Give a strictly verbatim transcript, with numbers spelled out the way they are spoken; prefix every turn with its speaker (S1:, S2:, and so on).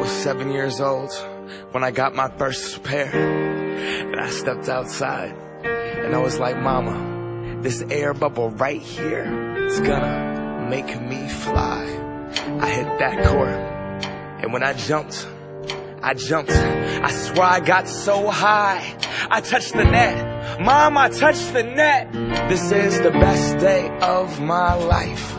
S1: was seven years old when I got my first pair, and I stepped outside and I was like, Mama, this air bubble right here, it's gonna make me fly. I hit that court, and when I jumped, I jumped, I swear I got so high, I touched the net. Mom, I touched the net. This is the best day of my life.